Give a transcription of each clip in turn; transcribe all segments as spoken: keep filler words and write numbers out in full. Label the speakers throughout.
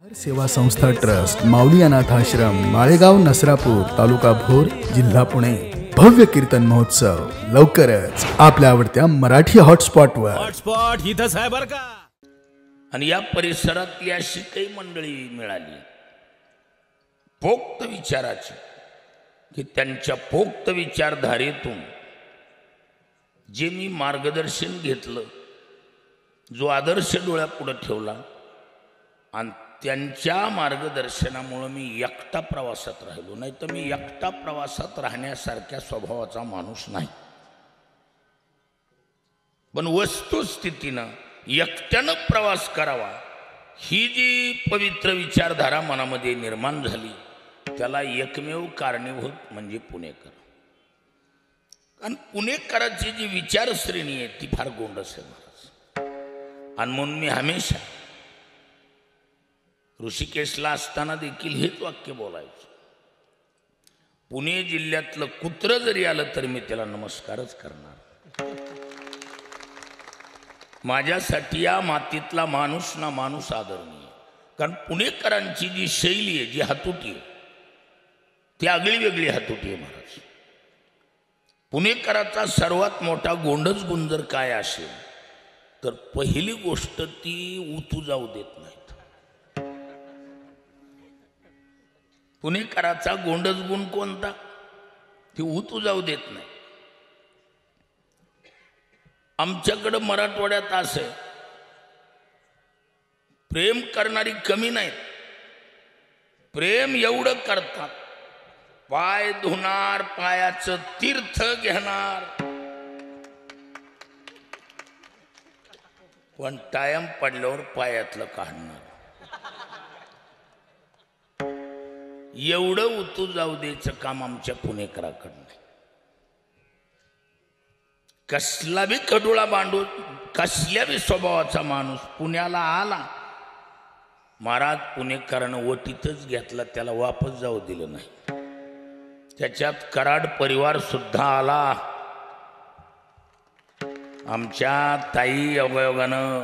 Speaker 1: सेवा संस्था ट्रस्ट, माऊली अनाथ आश्रम, माळेगाव, नसरापूर, तालुका भोर, जिल्हा पुणे. भव्य कीर्तन महोत्सव लवकरच आपल्या आवडत्या मराठी हॉटस्पॉटवर.
Speaker 2: हॉटस्पॉट इथंच आहे बरं का.
Speaker 3: आणि या परिसरातली अशी काही मंडळी मिळाली पोक्त विचाराची की त्यांच्या पोक्त विचारधारेतून जे मी मार्गदर्शन घेतलं, जो आदर्श डोळ्यापुढे ठेवला आणि त्यांच्या मार्गदर्शनामुळे मी एकटा प्रवासात राहिलो. नाही तर मी एकटा प्रवासात राहण्यासारख्या स्वभावाचा माणूस नाही. पण वस्तुस्थितीनं एकट्यानं प्रवास करावा ही जी पवित्र विचारधारा मनामध्ये निर्माण झाली त्याला एकमेव कारणीभूत म्हणजे पुणेकर. आणि पुणेकरांची जी विचारश्रेणी आहे ती फार गोंडस आहे महाराज. आणि म्हणून मी हमेशा ऋषिकेशला असताना देखील हेच वाक्य बोलायचो, पुणे जिल्ह्यातलं कुत्र जरी आलं तरी मी त्याला नमस्कारच करणार. माझ्यासाठी या मातीतला माणूस ना माणूस आदरणीय. कारण पुणेकरांची जी शैली आहे, जी हातुटी आहे, ती आगळी वेगळी हातुटी आहे महाराज. पुणेकराचा सर्वात मोठा गोंडस गुण जर काय असेल तर पहिली गोष्ट ती उतू जाऊ देत नाहीत. पुणेकराचा गोंडस गुण कोणता? ती उतू जाऊ देत नाही. आमच्याकडं मराठवाड्यात असं आहे, प्रेम करणारी कमी नाहीत, प्रेम एवढं करतात पाय धुणार, पायाचं तीर्थ घेणार, पण टायम पडल्यावर पायातलं काढणार. एवढं उतू जाऊ द्यायचं काम आमच्या पुणेकराकडनं. कसला बी कडुळा बांधून कसल्या बी स्वभावाचा माणूस पुण्याला आला, महाराज पुणेकरानं वटीतच घेतला, त्याला वापस जाऊ दिलं नाही. त्याच्यात कराड परिवार सुद्धा आला. आमच्या ताई अवयोगानं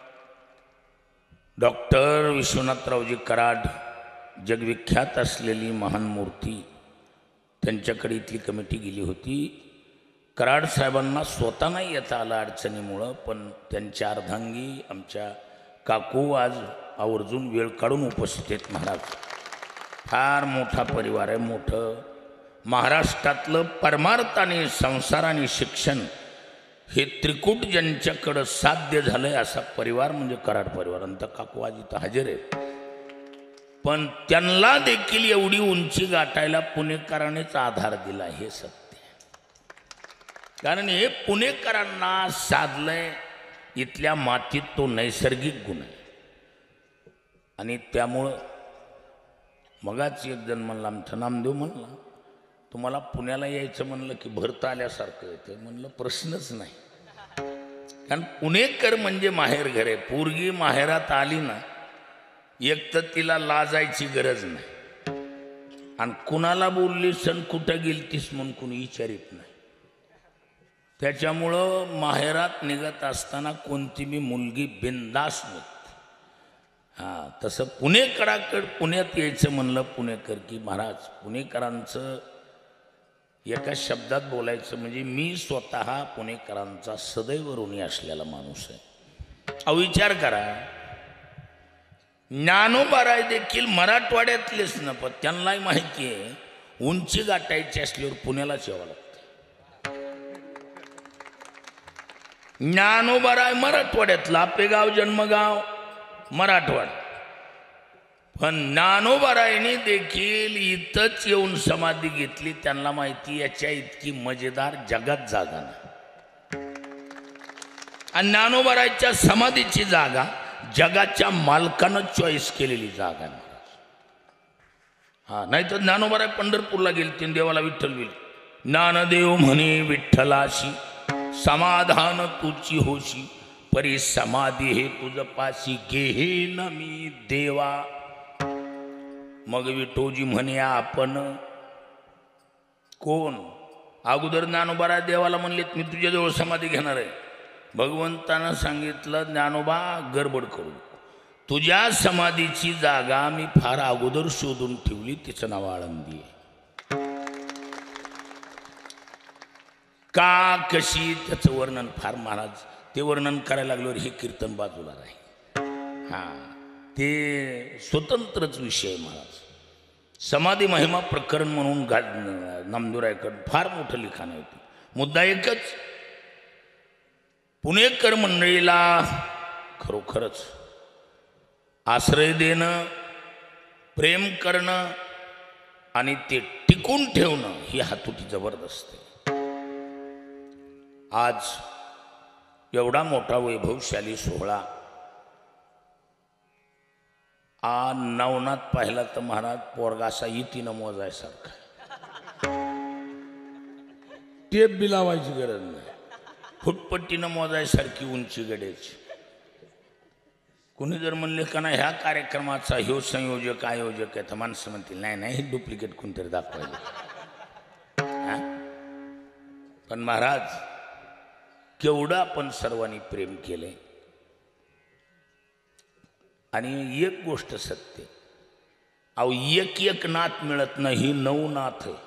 Speaker 3: डॉक्टर विश्वनाथरावजी कराड, जगविख्यात असलेली महान मूर्ती, त्यांच्याकडे इथली कमिटी गेली होती. कराड साहेबांना स्वतः नाही येता आलं अडचणीमुळं, पण त्यांच्या अर्धांगी आमच्या काकू आज आवर्जून वेळ काढून उपस्थित आहेत. महाराज फार मोठा परिवार आहे. मोठं महाराष्ट्रातलं परमार्थ आणि संसार आणि शिक्षण हे त्रिकूट ज्यांच्याकडं साध्य झालंय असा परिवार म्हणजे कराड परिवार. आणि त्या काकू आज इथं हजर आहेत. पण त्यांना देखील एवढी उंची गाठायला पुणेकरांनीच आधार दिला, हे सत्य. कारण हे पुणेकरांना साधलंय, इथल्या मातीत तो नैसर्गिक गुण आहे. आणि त्यामुळं मगाच एक जण म्हणला, आमचा नामदेव म्हणला, तुम्हाला पुण्याला यायचं म्हणलं की भरता आल्यासारखं येतं. म्हणलं प्रश्नच नाही. कारण पुणेकर म्हणजे माहेर घर आहे. पोरगी माहेरात आली ना, एक तर तिला लाजायची गरज नाही, आणि कुणाला बोलली सण कुठं गेलतीस म्हणून कुणी विचारित नाही. त्याच्यामुळं माहेरात निघत असताना कोणती बी मुलगी बिनधास्त निघते. हां, तसं पुणेकराकडं पुण्यात यायचं म्हणलं पुणेकर की महाराज पुणेकरांचं एका शब्दात बोलायचं म्हणजे मी स्वतः पुणेकरांचा सदैव ऋणी असलेला माणूस आहे. अहो विचार करा, ज्ञानोबाराय देखील मराठवाड्यातलेच न, पण त्यांनाही माहिती आहे उंची गाठायची असल्यावर पुण्यालाच यावं लागतं. ज्ञानोबाराय मराठवाड्यातला, आपेगाव जन्मगाव मराठवाडा, पण ज्ञानोबारायने देखील इथंच येऊन समाधी घेतली. त्यांना माहिती याच्या इतकी मजेदार जगात जागा नाही. आणि ज्ञानोबारायच्या समाधीची जागा जगाच्या मालकानं चॉईस केलेली जागा आहे. हा, नाही तर ज्ञानोबाराय पंढरपूरला गेले, तीन देवाला विठ्ठल विल, ज्ञानदेव म्हणे विठ्ठलाशी समाधान तुची होशी, परी समाधी हे तुझ पाशी घेन मी देवा. मग विठोजी म्हणे आपण कोण? अगोदर ज्ञानोबाराय देवाला म्हणलेत मी तुझ्याजवळ समाधी घेणार आहे. भगवंतानं सांगितलं ज्ञानोबा गडबड करू, तुझ्या समाधीची जागा मी फार अगोदर शोधून ठेवली, तिचं नाव आळंदी आहे. का कशी त्याचं वर्णन फार महाराज ते वर्णन करायला लागल्यावर हे कीर्तन बाजूला राहील. हां, ते स्वतंत्रच विषय महाराज. समाधी महिमा प्रकरण म्हणून गा नामदेवरायकडं फार मोठं लिखाण आहे. मुद्दा एकच, पुणेकर मंडळीला खरोखरच आश्रय देणं, प्रेम करणं आणि ते टिकून ठेवणं ही हातोटी जबरदस्त आहे. आज एवढा मोठा वैभवशाली सोहळा आ नवनाथ पाहिला तर महाराज पोरगा असा इतीनं मोजायसारखा. टेप बी लावायची गरज नाही, फुटपट्टीनं मोजायसारखी उंची गड्याची. कुणी जर म्हणले का नाही ह्या कार्यक्रमाचा ह्यो संयोजक आयोजक आहे तर माणसं म्हणतील नाही नाही हे डुप्लिकेट कोणतरी दाखवायचं. पण महाराज केवढं आपण सर्वांनी प्रेम केलंय. आणि एक गोष्ट सत्य, अहो एक एक नाथ मिळत नाही, ही नऊ नाथ आहे.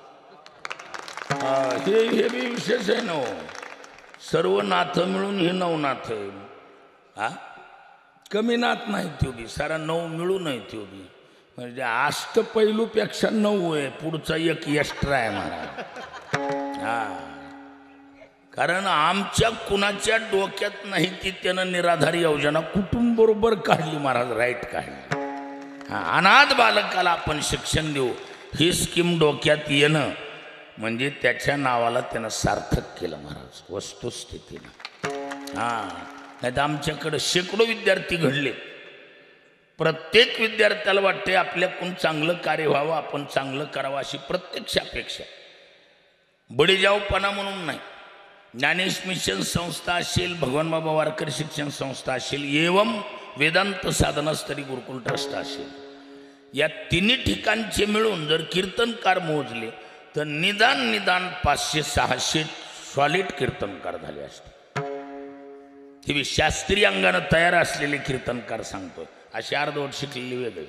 Speaker 3: हे हे बी विशेष आहे ना. सर्व नाथ मिळून हे नऊ नाथ आहे. हा, कमी नाथ नाही त्यो बी, सारा नऊ मिळून आहे त्यो बी. म्हणजे अष्टपैलूपेक्षा नऊ आहे, पुढचा एक एक्स्ट्रा आहे महाराज. हा, कारण आमच्या कुणाच्या डोक्यात नाही ती त्यानं निराधारी योजना कुटुंब बरोबर काढली महाराज, राईट काढली. हा, अनाथ बालकाला आपण शिक्षण देऊ ही स्कीम डोक्यात येणं म्हणजे त्याच्या नावाला त्यानं सार्थक केलं महाराज, वस्तुस्थितीनं. हां, नाही तर आमच्याकडं शेकडो विद्यार्थी घडले. प्रत्येक विद्यार्थ्याला वाटते आपल्याकडून चांगलं कार्य व्हावं, आपण चांगलं करावं अशी प्रत्यक्ष अपेक्षा. बडीजावपणा म्हणून नाही. ज्ञानेश मिशन संस्था असेल, भगवान बाबा वारकर शिक्षण संस्था असेल, एवं वेदांत साधनास्तरी गुरुकुल ट्रस्ट असेल, या तिन्ही ठिकाणचे मिळून जर कीर्तनकार मोजले तर निदान निदान पाचशे सहाशे सॉलिड कीर्तनकार झाले असते. हे शास्त्रीय अंगानं तयार असलेले कीर्तनकार सांगतोय. अशी अर्धवट शिकलेली वेगळी.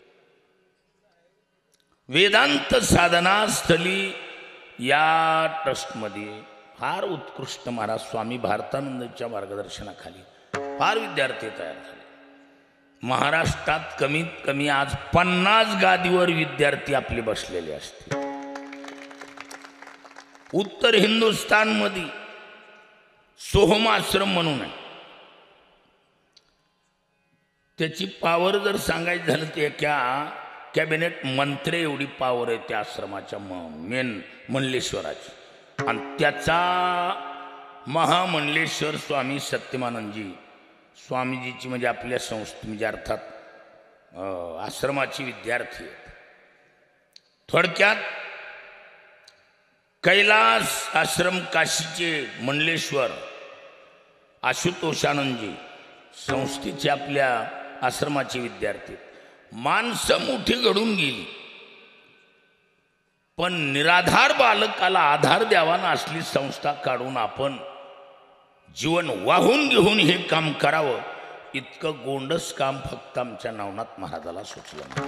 Speaker 3: वेदांत साधनास्थली या ट्रस्टमध्ये फार उत्कृष्ट महाराज स्वामी भारतानंदच्या मार्गदर्शनाखाली फार विद्यार्थी तयार झाले. महाराष्ट्रात कमीत कमी आज पन्नास गादीवर विद्यार्थी आपले बसलेले असतील. उत्तर हिंदुस्थानमध्ये सोहम आश्रम म्हणून आहे. त्याची पावर जर सांगायचं झालं तर एका कॅबिनेट मंत्री एवढी पावर आहे त्या आश्रमाच्या मेन मंडलेश्वराची. आणि त्याचा महामंडलेश्वर स्वामी सत्यमानंदजी स्वामीजीची म्हणजे आपल्या संस्थे म्हणजे अर्थात आश्रमाची विद्यार्थी आहेत. थोडक्यात कैलास आश्रम काशीचे मंडलेश्वर आशुतोषानंदजी संस्थेचे आपल्या आश्रमाचे विद्यार्थी. माणसं मोठी घडून गेली पण निराधार बालकाला आधार द्यावा ना असली संस्था काढून आपण जीवन वाहून घेऊन हे काम करावं, इतकं गोंडस काम फक्त आमच्या नवनाथ महाराजाला सुचलं.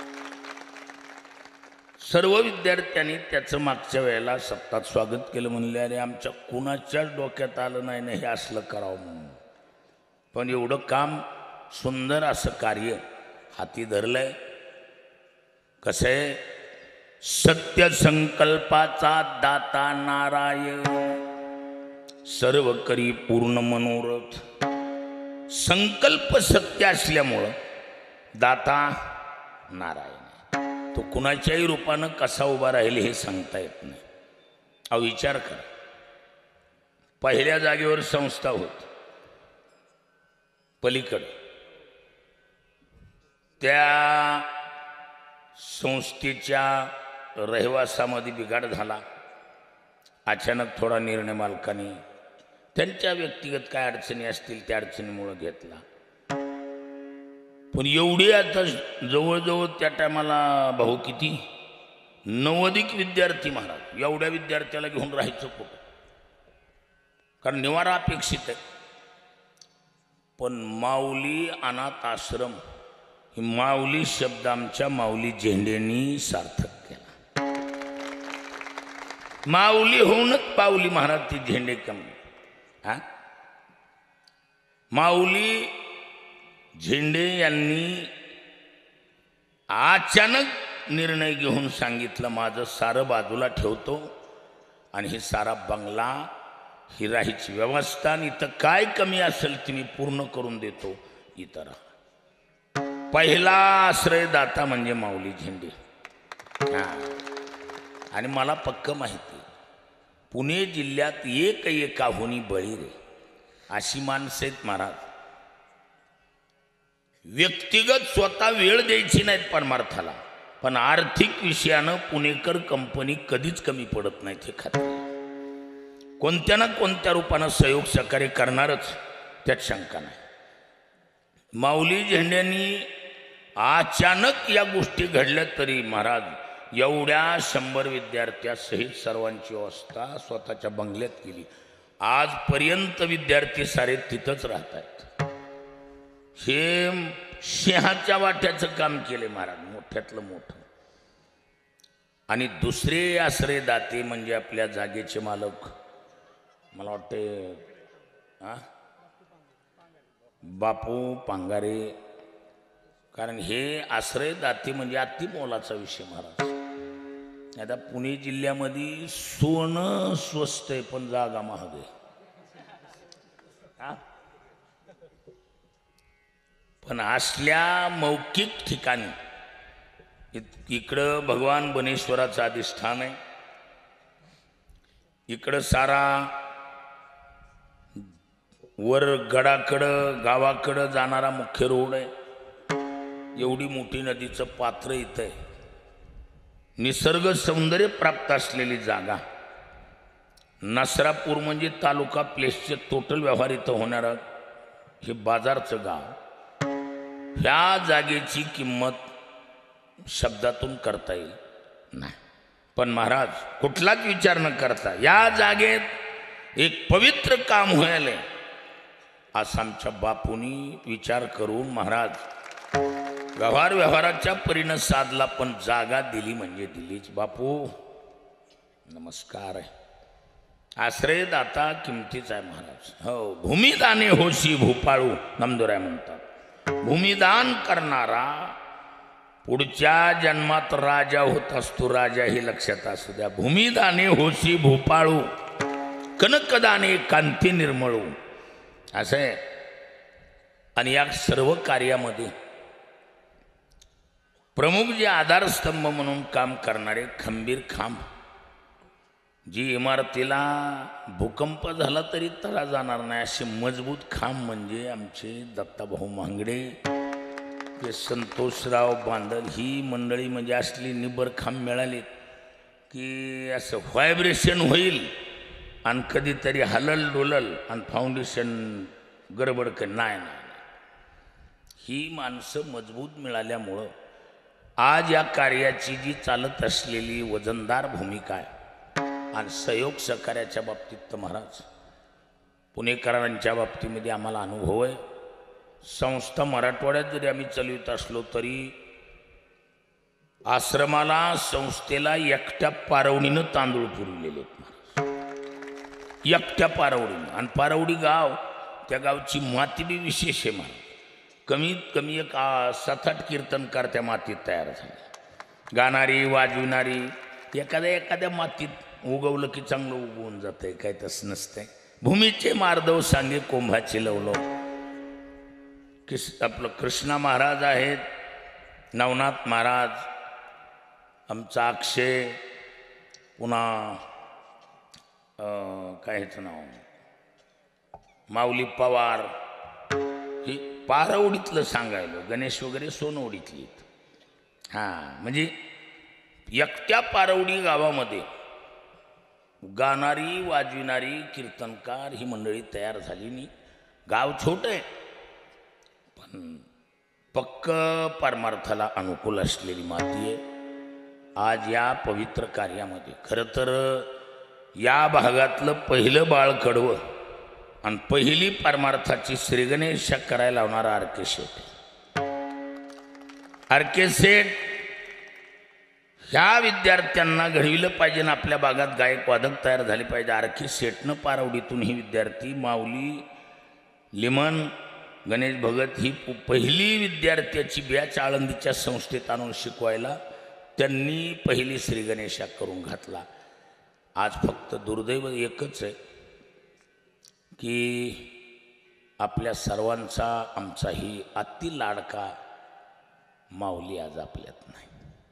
Speaker 3: सर्व विद्यार्थ्यांनी त्याचं मागच्या वेळेला सप्ताहात स्वागत केलं. म्हणले अरे आमच्या कुणाच्याच डोक्यात आलं नाही ना हे असलं करावं म्हणून. पण एवढं काम सुंदर असं कार्य हाती धरलंय. कसं आहे, सत्य संकल्पाचा दाता नारायण, सर्व करी पूर्ण मनोरथ. संकल्प सत्य असल्यामुळं दाता नारायण. तो कुणाच्याही रूपानं कसा उभा राहील हे सांगता येत नाही. अहो विचार करा, पहिल्या जागेवर संस्था होती पलीकडे, त्या संस्थेच्या रहिवासामध्ये बिघाड झाला. अचानक थोडा निर्णय मालकाने त्यांच्या व्यक्तिगत काय अडचणी असतील त्या अडचणीमुळे घेतला. पण एवढी आता जवळजवळ त्या टायमाला भाऊ किती नव्वदिक विद्यार्थी महाराज. एवढ्या विद्यार्थ्याला घेऊन राहायचं कुठं, कारण निवारा अपेक्षित आहे. पण माऊली अनाथ आश्रम ही माऊली शब्द आमच्या माऊली झेंडेंनी सार्थक केला. माऊली होऊनच पावली महाराज ती झेंडे कमी. हा माऊली झेंडे यांनी अचानक निर्णय घेऊन सांगितलं, माझं सारं बाजूला ठेवतो आणि हे सारा बंगला ही राहायची व्यवस्था आणि इथं काय कमी असेल ती मी पूर्ण करून देतो, इथं राहा. पहिला आश्रयदाता म्हणजे माऊली झेंडे. हा आणि मला पक्क माहिती पुणे जिल्ह्यात एक एकाहुनी बळी रे अशी माणसं आहेत महाराज. व्यक्तिगत स्वतः वेळ द्यायची नाहीत परमार्थाला, पण आर्थिक विषयानं पुणेकर कंपनी कधीच कमी पडत नाहीत हे खात्री. कोणत्या ना कोणत्या रूपानं सहयोग सहकार्य करणारच, त्यात शंका नाही. माऊली झेंड्यांनी अचानक या गोष्टी घडल्या तरी महाराज एवढ्या शंभर विद्यार्थ्यासहित सर्वांची व्यवस्था स्वतःच्या बंगल्यात केली. आजपर्यंत विद्यार्थी सारे तिथंच राहत आहेत. हे सिंहाच्या वाट्याचं काम केले महाराज, मोठ्यातलं मोठं. आणि दुसरे आश्रयदाते म्हणजे आपल्या जागेचे मालक, मला वाटते हा बापू पांगारे. कारण हे आश्रयदाते म्हणजे अति मोलाचा विषय महाराज. आता पुणे जिल्ह्यामध्ये सोनं स्वस्त आहे पण जागा महाग आहे. पण असल्या मौखिक ठिकाणी इकडं भगवान बनेश्वराचं अधिष्ठान आहे, इकडं सारा वर गडाकडं गावाकडं जाणारा मुख्य रोड आहे. एवढी मोठी नदीचं पात्र इथं आहे. निसर्ग सौंदर्य प्राप्त असलेली जागा. नसरापूर म्हणजे तालुका प्लेसचे टोटल व्यवहार इथं होणारं हे बाजारचं गाव. ह्या जागेची किंमत शब्दातून करता येईल नाही. पण महाराज कुठलाच विचार न करता या जागेत एक पवित्र काम व्हायला असं आमच्या बापूंनी विचार करून महाराज व्यवहार व्यवहाराच्या परीनं साधला, पण जागा दिली म्हणजे दिलीच. बापू नमस्कार आहे. आश्रयदाता किमतीचा आहे महाराज. हो भूमिदाने होशी भूपाळू नामदोराय म्हणतात. भूमिदान करणारा पुढच्या जन्मात राजा होत असतो. राजा ही लक्षात असू द्या. भूमिदाने होशी भूपाळू कनकदाने कांती निर्मळू असं आहे. आणि या सर्व कार्यामध्ये प्रमुख जे आधारस्तंभ म्हणून काम करणारे खंबीर खांब, जी इमारतीला भूकंप झाला तरी तडा जाणार नाही असे मजबूत खांब म्हणजे आमचे दत्ताभाऊ मांगडे, जे संतोषराव बांदल. ही मंडळी म्हणजे असली निबर खांब मिळाली की असं व्हायब्रेशन होईल आणि कधीतरी हलल डोलल आणि फाउंडेशन गडबड कर नाही नाही. ही माणसं मजबूत मिळाल्यामुळं आज या कार्याची जी चालत असलेली वजनदार भूमिका आहे आणि सहयोग सहकार्याच्या बाबतीत तर महाराज पुणेकरांच्या बाबतीमध्ये आम्हाला अनुभव आहे. संस्था मराठवाड्यात जरी आम्ही चालवित असलो तरी आश्रमाला संस्थेला एकट्या पारवणीनं तांदूळ पुरवलेले आहेत महाराज. एकट्या पारवडीनं. आणि पारवडी गाव, त्या गावची माती बी विशेष आहे महाराज. कमीत कमी एक सात आठ कीर्तनकार त्या मातीत तयार झाले. गाणारी वाजविणारी. एखाद्या एखाद्या मातीत उगवलं की चांगलं उगवून जातंय, काय तसं नसतंय. भूमीचे मार्दव सांगे कोंभाचे लवलो. किस आपलं कृष्णा महाराज आहेत, नवनाथ महाराज, आमचा अक्षय, पुन्हा काय ह्याचं नाव माऊली पवार. ही पारवडीतलं सांगायलो. गणेश वगैरे सोनवडीतली. हां म्हणजे एकट्या पारवडी गावामध्ये गाणारी वाजविणारी कीर्तनकार ही मंडळी तयार झाली नाही. गाव छोटं आहे पण पक्क परमार्थाला अनुकूल असलेली माती आहे. आज या पवित्र कार्यामध्ये खरं तर या भागातलं पहिलं बाळ कडवं आणि पहिली परमार्थाची श्रीगणेश करायला लावणारा आर के शेठ. आर के शेठ ह्या विद्यार्थ्यांना घडविलं पाहिजे ना, आपल्या भागात गायक वादक तयार झाले पाहिजे. आर के शेठनं पारवडीतून ही विद्यार्थी माऊली लिमन गणेश भगत ही पहिली विद्यार्थ्याची बॅच आळंदीच्या संस्थेत आणून शिकवायला त्यांनी पहिली श्रीगणेशा करून घातला. आज फक्त दुर्दैव एकच आहे की आपल्या सर्वांचा आमचाही अति लाडका माऊली आज आपल्यात नाही.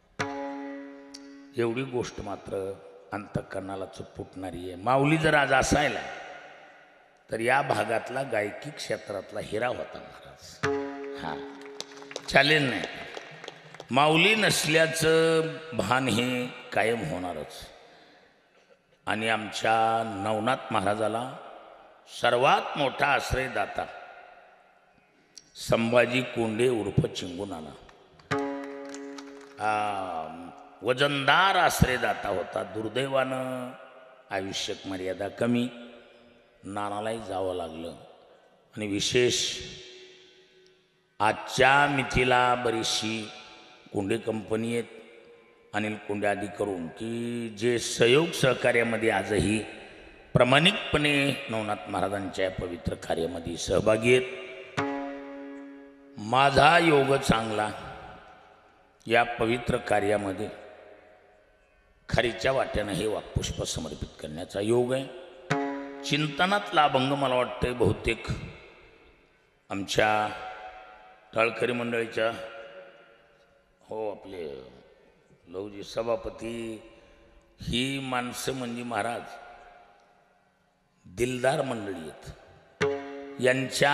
Speaker 3: एवढी गोष्ट मात्र अंतःकरणाला चुटपुटणारी आहे. माऊली जर आज असायला तर या भागातला गायकी क्षेत्रातला हिरा होता महाराज. हा चालेल नाही. माऊली नसल्याचं भान हे कायम होणारच. आणि आमच्या नवनाथ महाराजाला सर्वात मोठा आश्रयदाता संभाजी कोंडे उर्फ चिंगुनाना वजनदार आश्रयदाता होता. दुर्दैवानं आयुष्यात मर्यादा कमी, नानालाही जावं लागलं. आणि विशेष आजच्या मितीला बरीचशी कोंडे कंपनी आहेत, अनिल कोंडे आदी करून, की जे सहयोग सहकार्यामध्ये आजही प्रामाणिकपणे नवनाथ महाराजांच्या पवित्र कार्यामध्ये सहभागी आहेत. माझा योग चांगला या पवित्र कार्यामध्ये खारीच्या वाट्यानं हे वाक्पुष्प समर्पित करण्याचा योग आहे. चिंतनातला अभंग मला वाटतं बहुतेक आमच्या टाळकरी मंडळीच्या हो आपले लवजी सभापती ही माणसं म्हणजे महाराज दिलदार मंडळी आहेत. यांच्या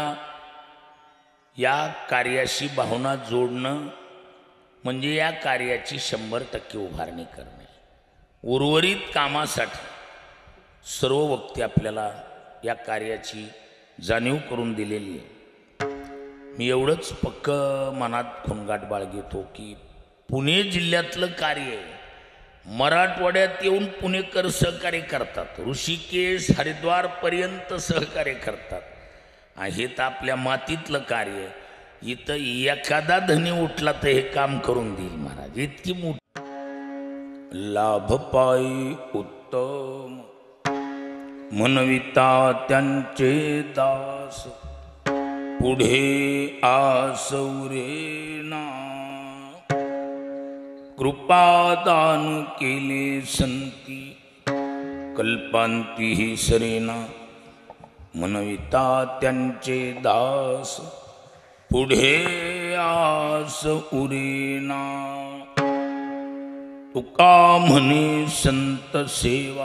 Speaker 3: या कार्याशी भावना जोडणं म्हणजे या कार्याची शंभर टक्के उभारणी करणे. उर्वरित कामासाठी सर्व वक्ते आपल्याला या कार्याची जाणीव करून दिलेली आहे. मी एवढंच पक्क मनात खुणगाठ बाळगतो की पुणे जिल्ह्यातलं कार्य मराठवाड्यात येऊन पुणेकर सहकार्य करतात, ऋषिकेश हरिद्वारपर्यंत सहकार्य करतात. हे तर आपल्या मातीतलं कार्य. इथं एखादा धनी उठला तर हे काम करून देईल महाराज. इतकी मोठी लाभ पायी उत्तम मनविता त्यांचे दास पुढे आसौरेना कृपादान केले संती कल्पांती ही सरेना मनविता त्यांचे दास पुढे आस उरेना तुका म्हणे संत सेवा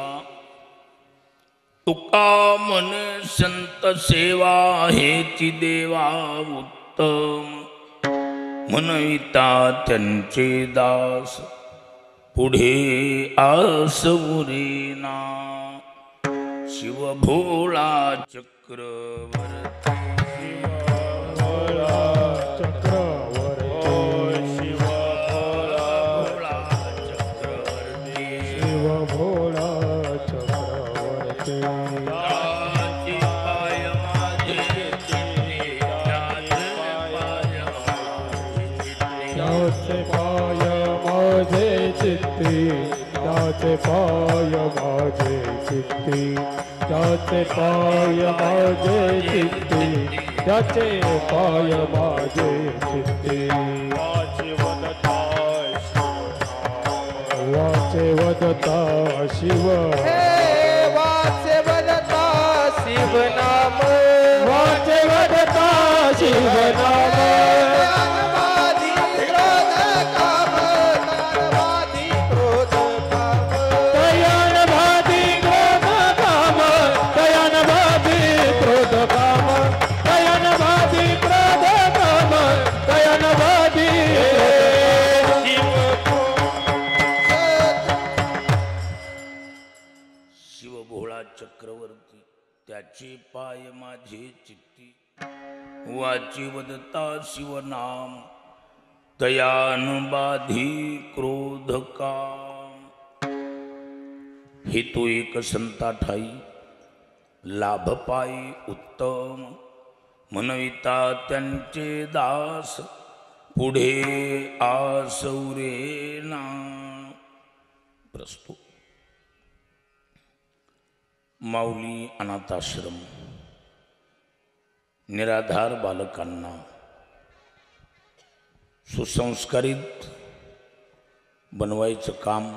Speaker 3: तुका म्हणे संत सेवा हेची देवा उत्तम म्हणविता त्यांचे दास पुढे आस उरेना शिवभोळा चक्रवर्ती
Speaker 4: त्याचे पाय माझे चित्ती त्याचे पाय माझे चित्ती त्याचे पाय माझे चित्ती वाचे वदता शिव
Speaker 5: वाचे वदता शिवनाम
Speaker 4: वाचे वदता शिवनाम
Speaker 3: चक्रवर्ती त्याचे पाय माझे चित्ती वाची वदता शिवनाम दयान बाधी क्रोध काम हे तो एक संता ठाई लाभ पायी उत्तम मनविता त्यांचे दास पुढे आसौरेना. प्रस्तुत माऊली अनाथाश्रम निराधार बालकांना सुसंस्कारित बनवायचं काम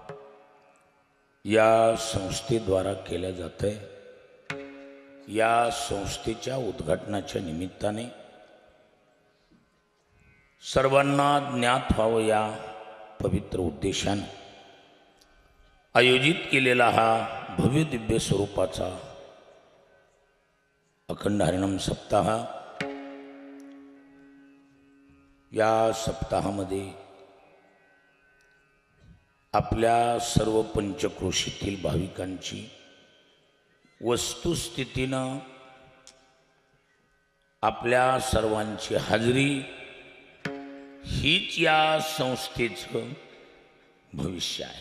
Speaker 3: या संस्थेद्वारा केलं जातं आहे. या संस्थेच्या उद्घाटनाच्या निमित्ताने सर्वांना ज्ञात व्हावं या पवित्र उद्देशाने आयोजित केलेला हा भव्य दिव्य स्वरूपाचा अखंड हरिनाम सप्ताह. या सप्ताहामध्ये आपल्या सर्व पंचक्रोशीतील भाविकांची वस्तुस्थितीनं आपल्या सर्वांची हाजरी हीच या संस्थेचं भविष्य आहे.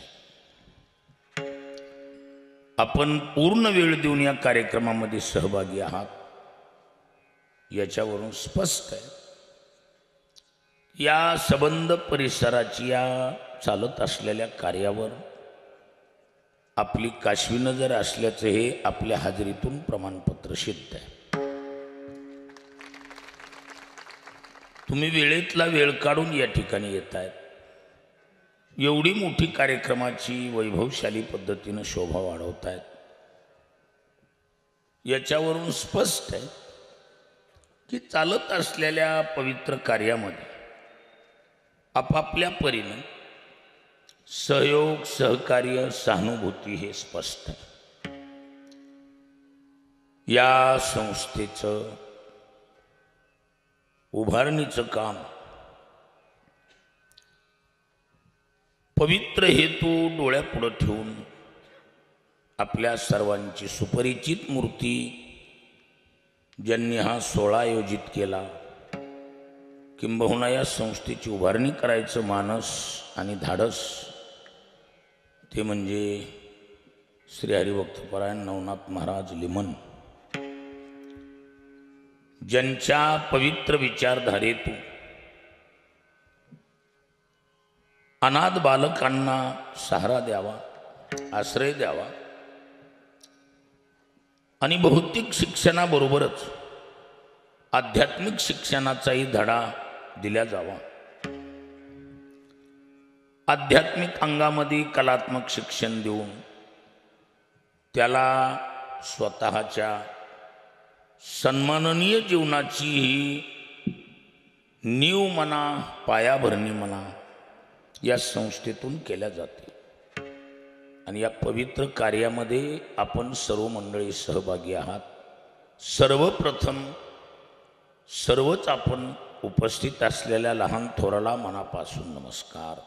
Speaker 3: आपण पूर्ण वेळ देऊन या कार्यक्रमामध्ये सहभागी आहात याच्यावरून स्पष्ट आहे. या संबंध परिसराची या चालत असलेल्या कार्यावर आपली काशवी नजर असल्याचे हे आपल्या हाजरीतून प्रमाणपत्र सिद्ध आहे. तुम्ही वेळेतला वेळ काढून या ठिकाणी येत आहेत. एवढी मोठी कार्यक्रमाची वैभवशाली पद्धतीने शोभा वाढवत आहेत. याच्यावरून स्पष्ट आहे की चालत असलेल्या पवित्र कार्यामध्ये आपापल्या परीने सहयोग सहकार्य सहानुभूती हे स्पष्ट आहे. या संस्थेचं उभारणीचं काम पवित्र हेतू डोळ्यापुढे ठेवून आपल्या सर्वांची सुपरिचित मूर्ती ज्यांनी हा सोहळा आयोजित केला, किंबहुना या संस्थेची उभारणी करायचं मानस आणि धाडस ते म्हणजे श्री हरिभक्तपरायण नवनाथ महाराज लिमण, ज्यांच्या पवित्र विचारधारेतून अनाथ बालकांना सहारा द्यावा, आश्रय द्यावा आणि भौतिक शिक्षणाबरोबरच आध्यात्मिक शिक्षणाचाही धडा दिला जावा. आध्यात्मिक अंगामध्ये कलात्मक शिक्षण देऊन त्याला स्वतःच्या सन्माननीय जीवनाची ही नीव म्हणा, पायाभरणी म्हणा या संस्थेतून केल्या जाते. आणि या पवित्र कार्यामध्ये आपण सर्व मंडळी सहभागी आहात. सर्वप्रथम सर्वच आपण उपस्थित असलेल्या लहान थोराला मनापासून नमस्कार.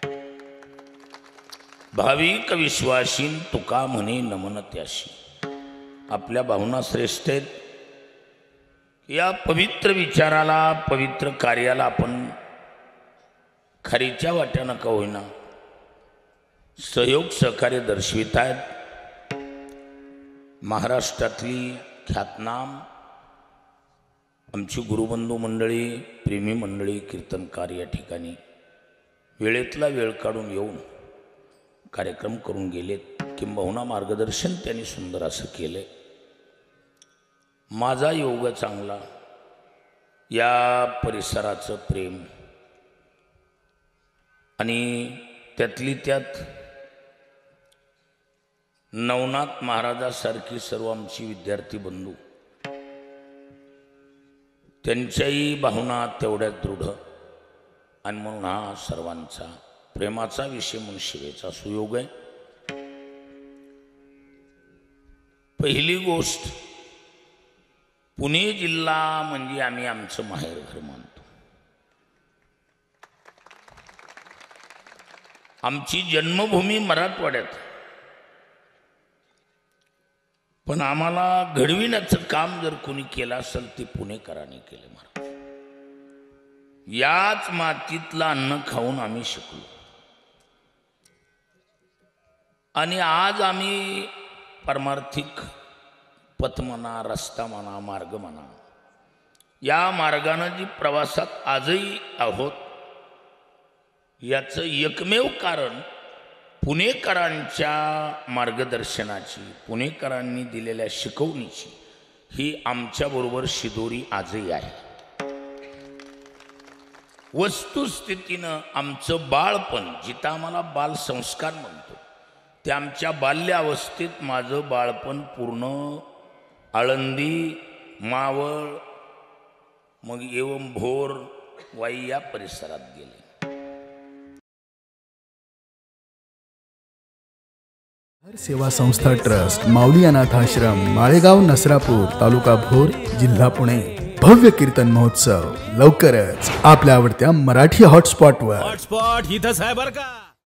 Speaker 3: भाविक विश्वासीन तुका म्हणे नमन त्याशी. आपल्या भावना श्रेष्ठ आहेत. या पवित्र विचाराला, पवित्र कार्याला आपण खरीच्या वाट्यानं का होईना सहयोग सहकार्य दर्शवित आहेत. महाराष्ट्रातली ख्यातनाम आमची गुरुबंधू मंडळी, प्रेमी मंडळी, कीर्तनकार या ठिकाणी वेळेतला वेळ काढून येऊन कार्यक्रम करून गेलेत. किंबहुना मार्गदर्शन त्यांनी सुंदर असं केलं. माझा योग चांगला, या परिसराचं प्रेम आणि त्यातली त्यात नवनाथ महाराजासारखी सर्व आमची विद्यार्थी बंधू, त्यांच्याही भावना तेवढ्याच दृढ. आणि म्हणून हा सर्वांचा प्रेमाचा विषय म्हणून शिवेचा सुयोग आहे. पहिली गोष्ट, पुणे जिल्हा म्हणजे आम्ही आमचं माहेरघर मानतो. आमची जन्मभूमी मराठवाड्यात, पण आम्हाला घडविण्याचं काम जर कोणी केलं असेल ते पुणेकरांनी केले. महाराज, याच मातीतलं अन्न खाऊन आम्ही शिकलो. आणि आज आम्ही परमार्थिक पथ म्हणा, रस्ता म्हणा, मार्ग म्हणा, या मार्गानं जी प्रवासात आजही आहोत याचं एकमेव कारण पुणेकरांच्या मार्गदर्शनाची, पुणेकरांनी दिलेल्या शिकवणीची ही आमच्याबरोबर शिदोरी आजही आहे. वस्तुस्थितीनं आमचं बाळपण, जिथं आम्हाला बालसंस्कार म्हणतो, ते आमच्या बाल्यावस्थेत माझं बाळपण पूर्ण आळंदी, मावळ, मग एवं भोर, वाई या परिसरात गेले.
Speaker 1: सेवा संस्था ट्रस्ट, माऊली अनाथ आश्रम, माळेगाव, नसरापूर, तालुका भोर, जिल्हा पुणे. भव्य कीर्तन महोत्सव लवकरच आपल्या आवडत्या मराठी हॉटस्पॉटवर.
Speaker 2: हॉटस्पॉट इथंच आहे बरं का.